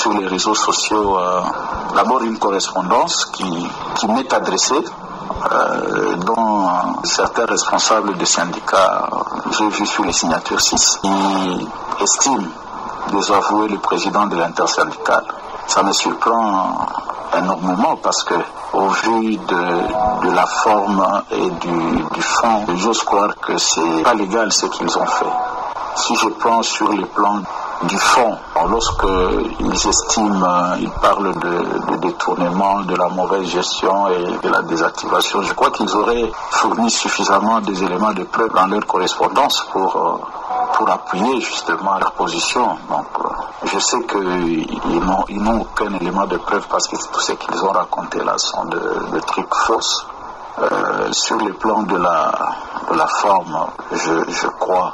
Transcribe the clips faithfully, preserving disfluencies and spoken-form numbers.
sur les réseaux sociaux euh, d'abord une correspondance qui, qui m'est adressée, euh, dont certains responsables des syndicats, j'ai vu sur les signatures six, qui estiment désavouer le président de l'intersyndicale. Ça me surprend énormément parce que au vu de, de la forme et du, du fond, j'ose croire que c'est pas légal ce qu'ils ont fait. Si je prends sur le plan du fond, lorsqu'ils estiment, ils parlent de, de détournement, de la mauvaise gestion et de la désactivation, je crois qu'ils auraient fourni suffisamment des éléments de preuve dans leur correspondance pour, pour appuyer justement leur position. Donc, je sais qu'ils n'ont, ils n'ont aucun élément de preuve parce que tout ce qu'ils ont raconté là sont de, de trucs fausses. Euh, sur le plan de la, de la forme, je, je crois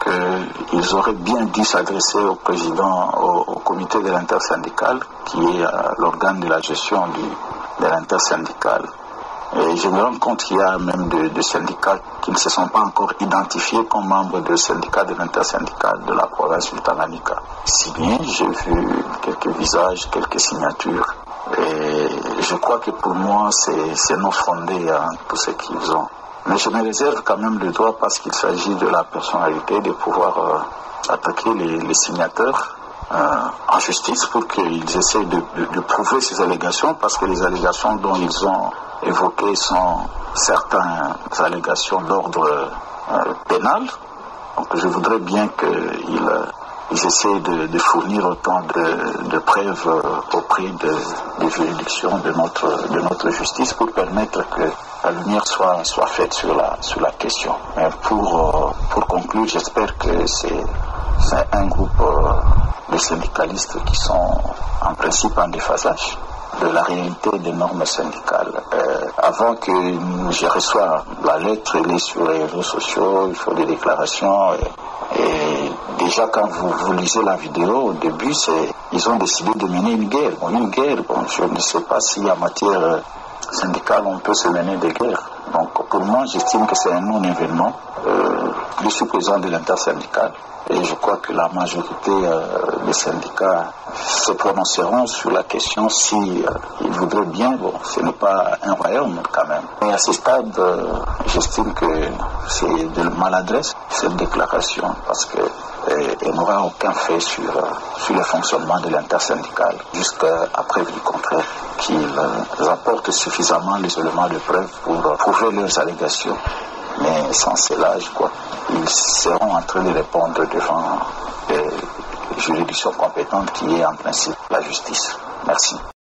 qu'ils auraient bien dû s'adresser au président, au, au comité de l'intersyndicale, qui est euh, l'organe de la gestion du, de l'intersyndicale. Et je me rends compte qu'il y a même des de syndicats qui ne se sont pas encore identifiés comme membres de syndicats de l'intersyndicale de la province du Tanganyika. Si bien, j'ai vu quelques visages, quelques signatures. Et je crois que pour moi, c'est, c'est non fondé, hein, tout ce qu'ils ont. Mais je me réserve quand même le droit parce qu'il s'agit de la personnalité de pouvoir euh, attaquer les, les signataires euh, en justice pour qu'ils essaient de, de, de prouver ces allégations, parce que les allégations dont ils ont évoquées sont certaines allégations d'ordre euh, pénal. Donc je voudrais bien qu'ils euh, ils essaient de, de fournir autant de, de preuves euh, auprès de, des juridictions de notre, de notre justice pour permettre que la lumière soit, soit faite sur la, sur la question. Mais pour, euh, pour conclure, j'espère que c'est, c'est un groupe euh, de syndicalistes qui sont en principe en déphasage de la réalité des normes syndicales. Euh, avant que je reçoive la lettre, elle est sur les réseaux sociaux, il faut des déclarations. Et, et déjà quand vous, vous lisez la vidéo, au début, c'est, ils ont décidé de mener une guerre. Bon, une guerre, bon, je ne sais pas si en matière euh, syndicale on peut se mener des guerres. Donc pour moi, j'estime que c'est un non-événement. Euh, je suis président de l'intersyndicale. Et je crois que la majorité euh, des syndicats se prononceront sur la question si euh, ils voudraient bien. Bon, ce n'est pas un royaume quand même. Mais à ce stade, euh, j'estime que c'est de maladresse cette déclaration parce que euh, elle n'aura aucun fait sur, euh, sur le fonctionnement de l'intersyndicale jusqu'à preuve du contraire, qu'ils euh, apportent suffisamment les éléments de preuve pour euh, prouver leurs allégations. Mais sans cela, je crois qu'ils seront en train de répondre devant les juridictions compétentes qui est en principe la justice. Merci.